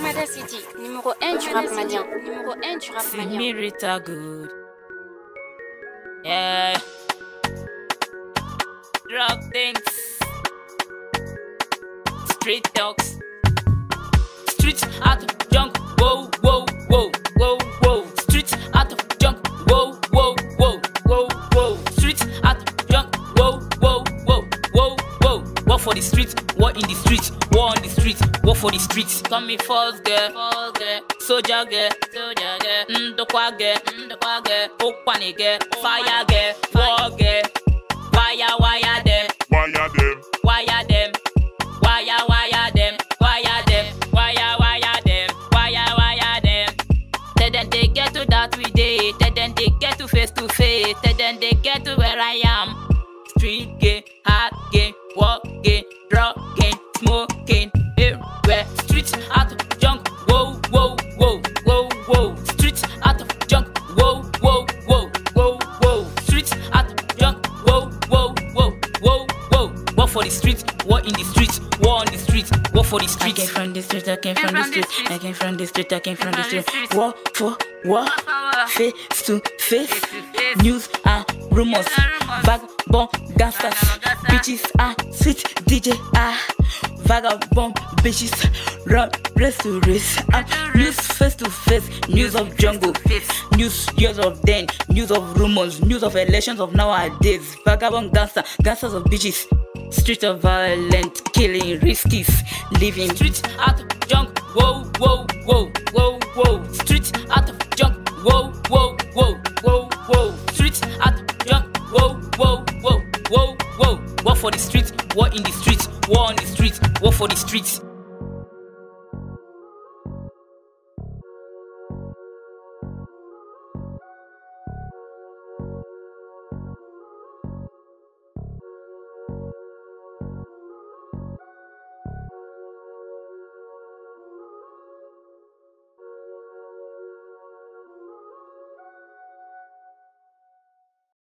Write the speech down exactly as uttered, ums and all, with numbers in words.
BAMADA-CITY, numéro un du rap malien. Numéro un du rap malien. C'est RITA GOLD. Yeah. Drug things. Street dogs. Streets out of junk. Whoa, whoa, whoa, whoa, whoa. Streets out of junk. Whoa, whoa, whoa, whoa, whoa. Streets out of junk. Whoa, whoa, whoa, whoa, whoa. War for the streets. War in the streets. War on the streets. War for the streets. Come me first girl, first girl. Soldier girl, soldier girl. Ndokwa girl, ndokwa girl. Okwane girl, fire girl, war girl. Wire, wire them, Wire them, wire them, wire, wire them, wire them, wire, wire them, wire, wire them. Tell them they get to that we day. Tell them they get to face to face. Tell them they get to where I am. Street game, hard game, walk game, drug game, smoking everywhere. Streets out of junk. Whoa, whoa, whoa, whoa, whoa. Streets out of junk. Whoa, whoa, whoa, whoa, whoa. Streets out of junk. Whoa, whoa, whoa, whoa, whoa. War for the streets, war in the streets, war on the streets, war for the streets. I came from the street, I came from the street, I came from the street, I came from the street. War for war, face to face, news and rumors, vagabond gangsters, bitches and sweet D J ah, vagabond bitches, run race to race, and news face to face, news of jungle, news years of then, news of rumors, news of elections of nowadays, vagabond gangster, gangsters of bitches. Streets of violent, killing, riskies, living. Streets out of junk, whoa, whoa, whoa, whoa, whoa. Streets out of junk, whoa, whoa, whoa, whoa, whoa. Streets out of junk, whoa, whoa, whoa, whoa, whoa. War for the streets, war in the streets, war on the streets, war for the streets.